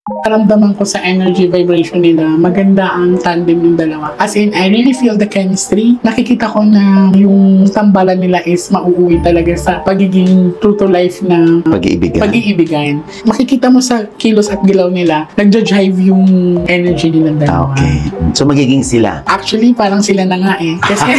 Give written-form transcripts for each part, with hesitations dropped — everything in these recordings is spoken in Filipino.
Naramdaman ko sa energy vibration nila, maganda ang tandem ng dalawa. As in, I really feel the chemistry. Nakikita ko na yung tambalan nila is mauuwi talaga sa pagiging true to life na pag-iibigan. Makikita mo sa kilos at gilaw nila, nagja-jive yung energy nilang dalawa. Okay. So, magiging sila? Actually, parang sila na nga eh. Kasi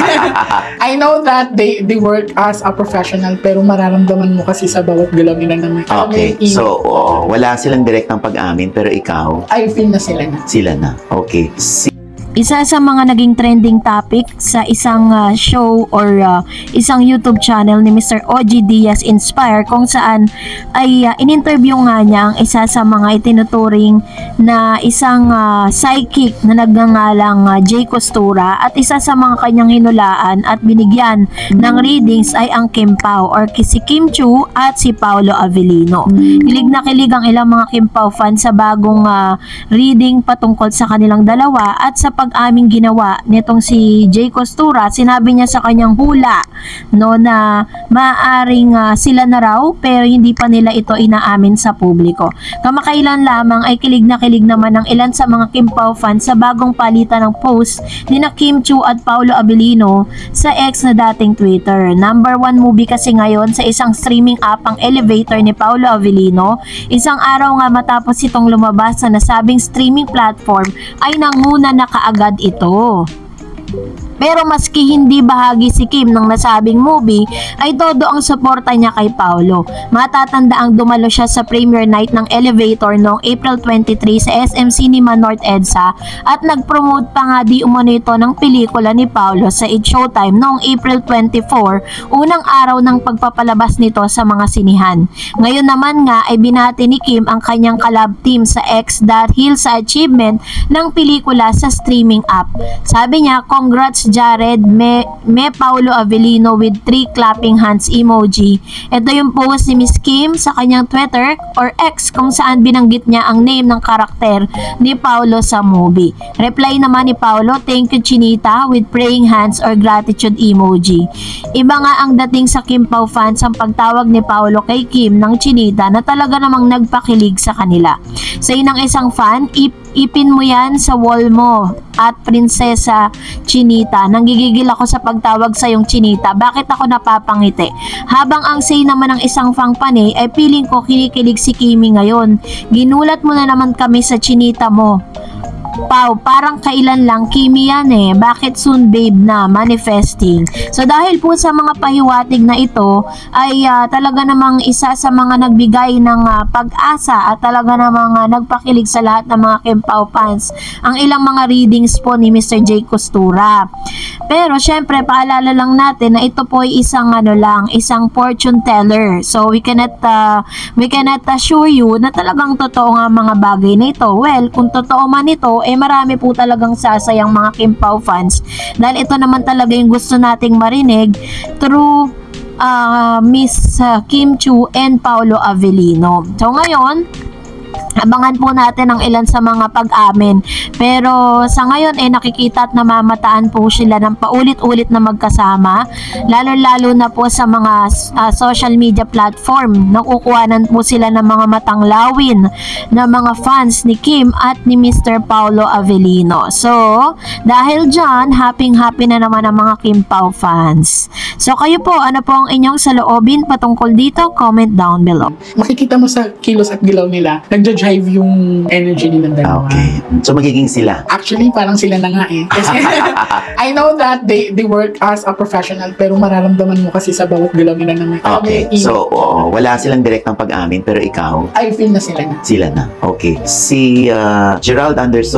I know that they work as a professional, pero mararamdaman mo kasi sa bawat galaw nila na may okay. So, wala silang direktang pag-amin, pero ikaw? I feel na sila na. Sila na. Okay. Isa sa mga naging trending topic sa isang show or isang YouTube channel ni Mr. OG Diaz Inspire, kung saan ay in-interview nga niya ang isa sa mga itinuturing na isang psychic na nagngangalang Jay Costura, at isa sa mga kanyang hinulaan at binigyan ng readings ay ang Kim Pao or si Kim Chiu at si Paolo Avellino. Kilig na kilig ang ilang mga Kim Pao fans sa bagong reading patungkol sa kanilang dalawa at sa pag-aming ginawa nitong si Jay Costura. Sinabi niya sa kanyang hula no na maaaring sila na raw pero hindi pa nila ito inaamin sa publiko. Kamakailan lamang ay kilig na kilig naman ang ilan sa mga Kim Pao fans sa bagong palitan ng post ni na Kim Chiu at Paolo Avellino sa ex na dating Twitter. Number 1 movie kasi ngayon sa isang streaming app ang Elevator ni Paolo Avellino. Isang araw nga matapos itong lumabas sa nasabing streaming platform ay nanguna na kaagad ito. Pero maski hindi bahagi si Kim ng nasabing movie, ay todo ang suporta niya kay Paolo. Matatanda ang dumalo siya sa premiere night ng Elevator noong April 23 sa SM Cinema North EDSA at nag-promote pa nga di umano ito ng pelikula ni Paolo sa It's Showtime noong April 24, unang araw ng pagpapalabas nito sa mga sinihan. Ngayon naman nga ay binati ni Kim ang kanyang collab team sa X dahil sa achievement ng pelikula sa streaming app. Sabi niya, "Congrats Jared, me Paolo Avellino" with 3 clapping hands emoji. Ito yung post ni Miss Kim sa kanyang Twitter or X kung saan binanggit niya ang name ng karakter ni Paolo sa movie. Reply naman ni Paolo, "Thank you Chinita" with praying hands or gratitude emoji. Iba nga ang dating sa Kim Pao fans ang pagtawag ni Paolo kay Kim ng Chinita na talaga namang nagpakilig sa kanila. Sa inang isang fan, ipin mo yan sa wall mo at Prinsesa Chinita. Nanggigigil ako sa pagtawag sa yung Chinita. Bakit ako napapangiti? Habang ang say naman ng isang fang panay ay feeling ko kinikilig si Kimi ngayon. Ginulat mo na naman kami sa Chinita mo. Pao, parang kailan lang Kimi yan eh. Bakit soon babe na manifesting? So dahil po sa mga pahiwatig na ito ay talaga namang isa sa mga nagbigay ng pag-asa at talaga namang nagpakilig sa lahat ng mga Kim Pao fans ang ilang mga readings po ni Mr. Jay Costura. Pero syempre paalala lang natin na ito po ay isang isang fortune teller. So we cannot assure you na talagang totoo nga mga bagay na ito. Well, kung totoo man ito, marami po talagang sasayang mga Kim Pao fans dahil ito naman talaga yung gusto nating marinig through Miss Kim Chiu and Paolo Avellino. So ngayon, abangan po natin ang ilan sa mga pag-amin. Pero sa ngayon nakikita at namamataan po sila ng paulit-ulit na magkasama. Lalo-lalo na po sa mga social media platform. Nakukuhanan po sila ng mga matanglawin na mga fans ni Kim at ni Mr. Paolo Avellino. So, dahil dyan, happy-happy na naman ang mga Kim Pao fans. So, kayo po, ano po ang inyong saloobin patungkol dito? Comment down below. Makikita mo sa kilos at gilaw nila, nagja-jive yung energy nilang dalawa. Okay. So, magiging sila? Actually, parang sila na nga eh. Kasi I know that they work as a professional, pero mararamdaman mo kasi sa bawat galaw nila na may okay. So, wala silang direktang pag-amin, pero ikaw? I feel na sila na. Sila na. Okay. Si Gerald Anderson